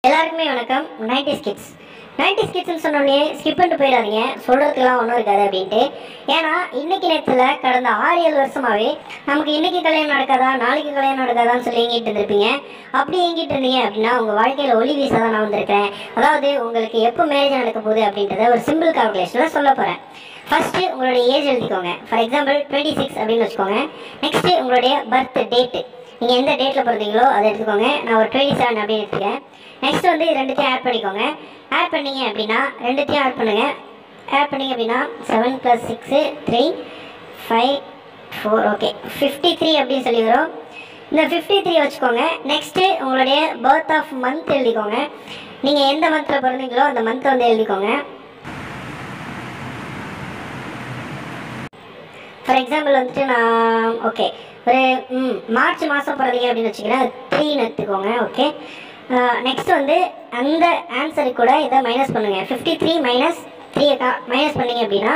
எல்லாருக்குமே வணக்கம். 90s kids 90s கிட்ஸ்னு சொன்னோடனே ஸ்கிப் பண்ணிட்டு போயிடாதீங்க, சொல்கிறதுக்கெல்லாம் ஒன்றும் இருக்காது அப்படின்ட்டு. ஏன்னா இன்னைக்கு நேரத்தில் கடந்த 6-7 வருஷமாகவே நமக்கு இன்றைக்கி கல்யாணம் நடக்காதா நாளைக்கு கல்யாணம் நடக்காதான்னு சொல்லி ஏங்கிட்டு இருந்திருப்பீங்க. அப்படி ஏங்கிட்டு இருந்தீங்க அப்படின்னா உங்கள் வாழ்க்கையில் ஒளி வீச தான் நான் வந்திருக்கிறேன். அதாவது உங்களுக்கு எப்போ மேரேஜ் நடக்க போகுது அப்படின்றத ஒரு சிம்பிள் கால்குலேஷனில் சொல்ல போகிறேன். ஃபஸ்ட்டு உங்களுடைய ஏஜ் எழுதிக்கோங்க. ஃபார் எக்ஸாம்பிள் 26 அப்படின்னு வச்சுக்கோங்க. நெக்ஸ்ட்டு உங்களுடைய பர்த் டேட்டு, நீங்கள் எந்த டேட்டில் பிறந்தீங்களோ அதை எடுத்துக்கோங்க. நான் ஒரு 27 அப்படின்னு எடுத்துக்கேன். நெக்ஸ்ட் வந்து ரெண்டுத்தையும் ஆட் பண்ணிக்கோங்க. ஆட் பண்ணிங்க அப்படின்னா ரெண்டுத்தையும் ஆட் பண்ணுங்கள். ஆட் பண்ணிங்க அப்படின்னா 7 + 6 3 5 4 ஓகே 53 அப்படின்னு சொல்லி வரும். இந்த 53 வச்சுக்கோங்க. நெக்ஸ்ட்டு உங்களுடைய பர்த் ஆஃப் மந்த் எழுதிக்கோங்க. நீங்கள் எந்த மந்தில் பிறந்தீங்களோ அந்த மந்த்தை வந்து எழுதிக்கோங்க. ஃபார் எக்ஸாம்பிள் வந்துட்டு நான் ஓகே ஒரு மார்ச் மாதம் பிறந்தீங்க அப்படின்னு வச்சுக்கிறேன். 3ன்னு எடுத்துக்கோங்க. ஓகே நெக்ஸ்ட் வந்து அந்த ஆன்சருக்கு கூட இதை மைனஸ் பண்ணுங்கள். 53 - 3 மைனஸ் பண்ணிங்க அப்படின்னா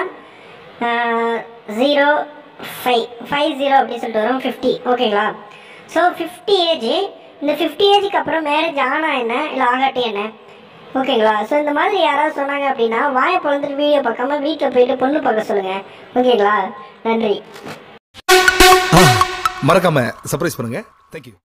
0 அப்படின்னு சொல்லிட்டு வரும் 50. ஓகேங்களா? So 50 age. இந்த 50 ஏஜுக்கு அப்புறம் மேரேஜ் ஆனால் என்ன இல்லை ஆகாட்டி என்ன? ஓகேங்களா? ஸோ இந்த மாதிரி யாராவது சொன்னாங்க அப்படின்னா வாயை பொழுதுட்டு வீடியோ பார்க்காம வீட்டில் போயிட்டு பொண்ணு பார்க்க சொல்லுங்கள். ஓகேங்களா? நன்றி. மறக்காம சர்ப்ரைஸ் பண்ணுங்க. தேங்க்யூ.